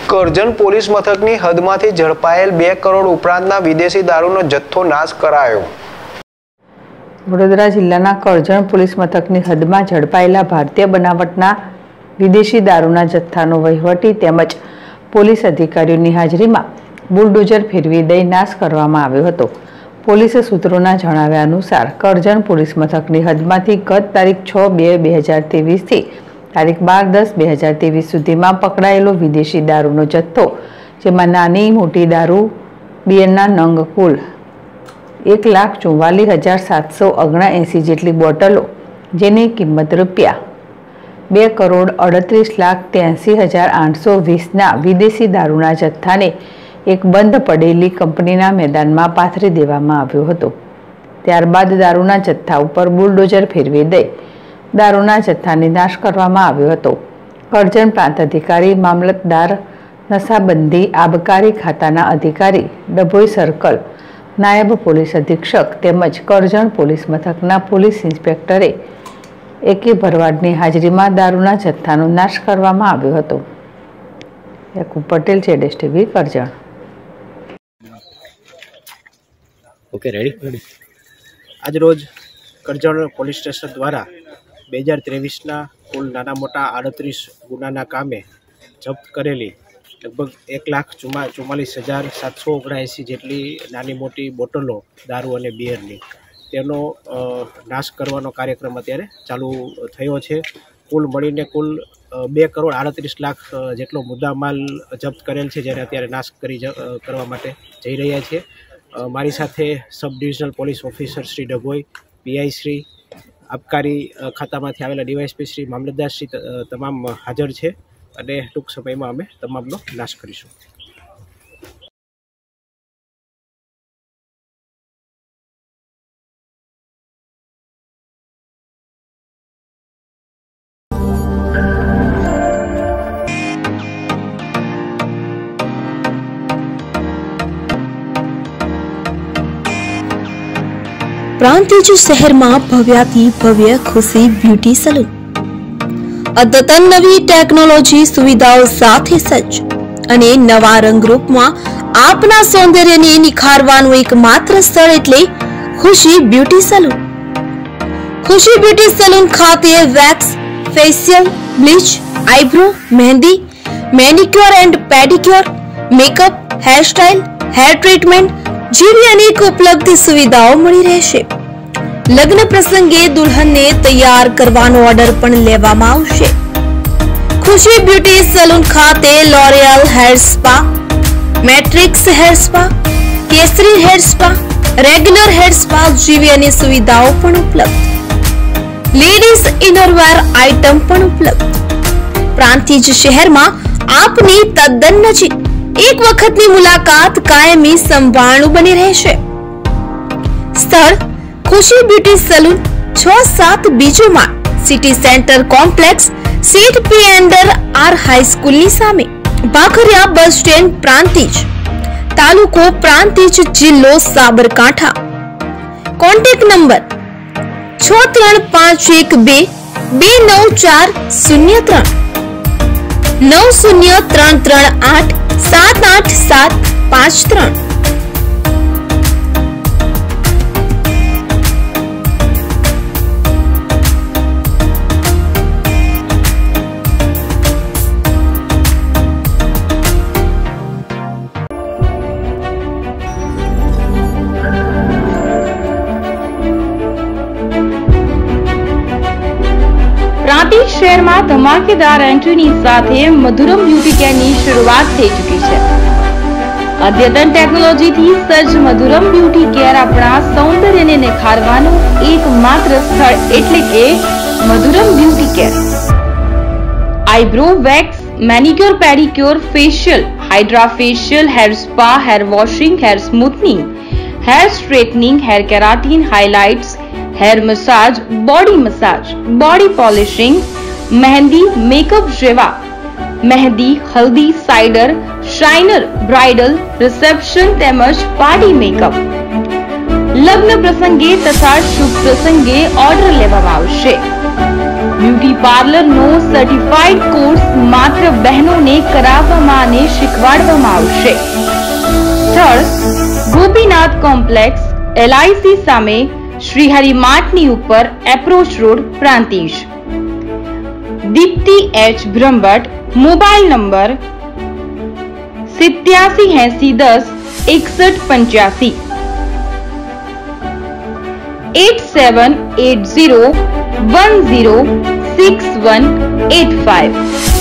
Karjan police મથકની હદમાંથી ઝડપાયેલ 2 કરોડ ઉપરાંતના વિદેશી દારૂનો જથ્થો નાશ કરાયો। વડોદરા જિલ્લાના કરજણ પોલીસ મથકની હદમાં ઝડપાયેલા ભારતીય બનાવટના વિદેશી દારૂના જથ્થાનો વહીવટી તેમજ પોલીસ અધિકારીઓની હાજરીમાં બુલડોઝર ફેરવી દઈ નાશ કરવામાં આવ્યો હતો। પોલીસ સૂત્રોના જણાવ્યા અનુસાર કરજણ પોલીસ મથકની હદમાંથી ગત તારીખ 6/2/2023 થી તારીખ 12/10/2023 સુધીમાં પકડાયેલો વિદેશી દારૂનો જથ્થો, જેમાં નાની મોટી દારૂ બિયરના નંગ કુલ 1,44,779 જેટલી બોટલો, જેની કિંમત રૂપિયા 2,38,83,820ના વિદેશી દારૂના જથ્થાને એક બંધ પડેલી કંપનીના મેદાનમાં પાથરી દેવામાં આવ્યો હતો। ત્યારબાદ દારૂના જથ્થા ઉપર બુલડોઝર ફેરવી દઈ દારૂના જથ્થાને નાશ કરવામાં આવ્યો હતો। કરજણ પ્રાંત અધિકારી, મામલતદાર, નશાબંધી આબકારી ખાતાના અધિકારી, ડભોઈ સર્કલ, નાયબ પોલીસ અધિક્ષક તેમજ કરજણ પોલીસ મથકના પોલીસ ઇન્સ્પેક્ટરે એકે ભરવાડની હાજરીમાં દારૂના જથ્થાનો નાશ કરવામાં આવ્યો હતો। Yakub Patel, ZSTV, Karjan. Okay ready. आज रोज करजण पोलीस स्टेशन द्वारा 2023 कुल नाना मोटा 38 गुनाना कामे जप्त करेली लगभग 1,44,779 जेटली नानी मोटी बोटलो दारू और बियरनी तेनो नाश करवानो कार्यक्रम अत्यारे चालू थयो छे। कुल मळीने कुल 2,38,00,000 जेटलो मुद्दामाल जप्त करेल छे, जेने अत्यारे नाश करवा माटे जई रह्या छे। मारी साथे sub divisional police officer Shri Dabhoi, PI Shri, आबकारी खातामांथी आवेला DYSP श्री, मामलतदार श्री तमाम हाजर छे अने टूंक समयमां अमे तमामनो नाश करीशुं। प्रांतिज शहर में भव्याति भव्य खुशी ब्यूटी सलून अद्यतन नवी टेक्नोलॉजी सुविधाओं साथे सज्ज अने नवा रंगरूप में आपना सौंदर्यने निखारवानुं एकमात्र स्थळ एटले Khushi beauty salon. Khushi beauty salon खाते wax, facial, bleach, eyebrow, mehndi, manicure and pedicure, makeup, hair style, hair treatment जेवी अनेक उपलब्ध सुविधाओं मळी रहेशे। लग्न प्रसंगे दुल्हन ने तैयार करवानो ऑर्डर पण लेवामां आवशे। खुशी ब्यूटी सलून खाते L'Oreal hair spa, Matrix hair spa, Kesari hair spa, regular hair spa जेवी अनेक सुविधाओं पण उपलब्ध। लेडीज इनरवेर आइटम पण उपलब्ध। प्रांतिज शहर में आपनी तद्दन नजीक एक वखतनी मुलाकात कायमी संभाळनु बनी रहेशे। स्थळ खुशी ब्यूटी सलून 6-7 बीजो माळ, सिटी सेंटर कॉम्प्लेक्स, सीट पी अंडर आर हाई स्कूल नी सामे, भाखरिया बस स्टेण्ड, प्रांतिज, तालुको प्रांतिज, जिल्लो साबरकांठा। Contact number 6351229403 903338 78753। प्रांतिज शहर में धमाकेदार एंट्री साथे मधुरम ब्यूटी केयर की शुरुआत थई चुकी है। अद्यतन टेक्नोलॉजी थी सज्ज मधुरम ब्यूटी केयर अपना सौंदर्य ने निखारवानुं एकमात्र स्थळ एटले के Madhuram beauty care. Eyebrow, wax, manicure, pedicure, facial, hydra facial, hair spa, hair washing, hair smoothening, hair straightening, hair keratin, highlights, hair massage, body polishing, mehndi, makeup जेवा मेहंदी, हल्दी, साइडर, शाइनर, ब्राइडल, रिसेप्शन तेमज पार्टी मेकअप, लग्न प्रसंगे तथा शुभ प्रसंगे ऑर्डर लेवामां आवशे। બ્યુટી પાર્લરનો સર્ટિફાઈડ કોર્સ માત્ર બહેનોને કરાવવામાં અને શીખવાડવામાં આવશે. સ્થળ ગોપીનાથ કોમ્પ્લેક્સ, LIC સામે, શ્રીહરિ માર્ટની ઉપર, approach road, Prantij. Deepti H. Brahmbhatt, mobile number 8780106185 8780106185.